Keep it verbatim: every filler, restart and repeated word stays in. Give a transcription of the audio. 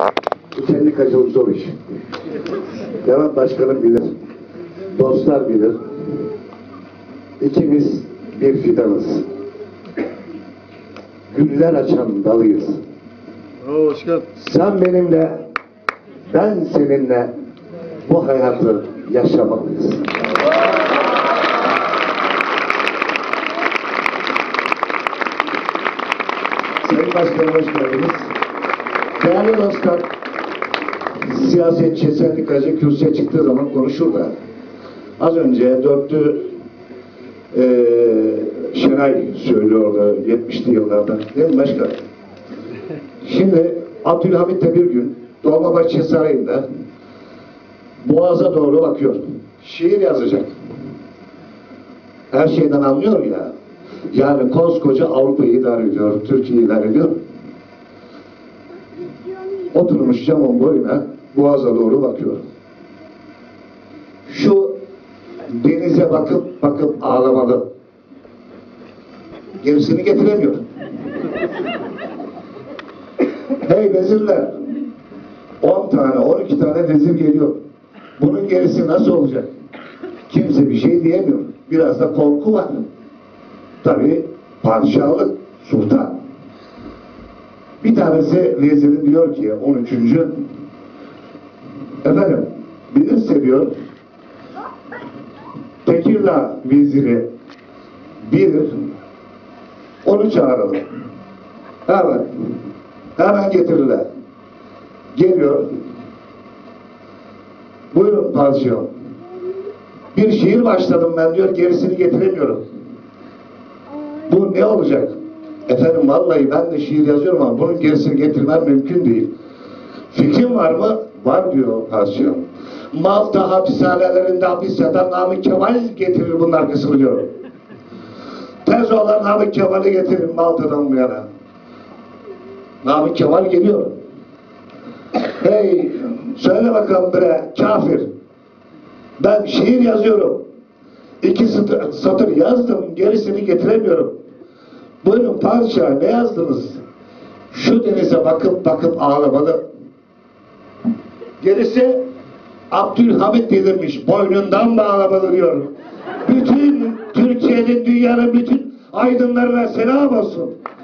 Sendikacılık zor iş. Levent Başkanım bilir. Dostlar bilir. İkimiz bir fidanız. Güller açan dalıyız. Bravo başkan. Sen benimle, ben seninle bu hayatı yaşamalıyız. Sayın Başkanım hoş geldiniz. Değerli dostlar, siyasetçi, sendikacı kürsüye çıktığı zaman konuşur da az önce dörtlü e, Şenay söylüyordu yetmişli yıllarda. Değil mi başkan? Şimdi Abdülhamit de bir gün Dolmabahçe Sarayı'nda Boğaz'a doğru bakıyor. Şiir yazacak. Her şeyden anlıyor ya. Yani koskoca Avrupa'yı idare ediyor, Türkiye'yi idare ediyor. Oturmuş camın boyuna Boğaz'a doğru bakıyor. Şu denize bakıp bakıp ağlamalı. Gerisini getiremiyor. Hey vezirler, on tane, on iki tane vezir geliyor. Bunun gerisi nasıl olacak? Kimse bir şey diyemiyor. Biraz da korku var. Tabii padişahlık, sultan. Bir tanesi vezirin diyor ki on üçüncü efendim bilirse diyor Tekirdağ veziri bilir, onu çağıralım. Hemen hemen getirirler. Geliyor. Buyurun padişahım. Bir şiir başladım ben diyor, gerisini getiremiyorum. Bu ne olacak? Efendim vallahi ben de şiir yazıyorum ama bunun gerisini getirmem mümkün değil. Fikrin var mı? Var diyor padişahım. Malta hapishanelerinde hapis yatan Namık Kemal getirir bunun arkasını diyor. Tez olan Namık Kemal'i getirin Malta'dan bu yana. Namık Kemal geliyor. Hey, söyle bakalım bre, kafir. Ben şiir yazıyorum. İki satır, satır yazdım, gerisini getiremiyorum. Buyurun padişah, ne yazdınız? Şu denize bakıp bakıp ağlamalı. Gerisi Abdülhamit delirmiş, boynundan bağlamalı diyor. Bütün Türkiye'nin, dünyanın bütün aydınlarına selam olsun.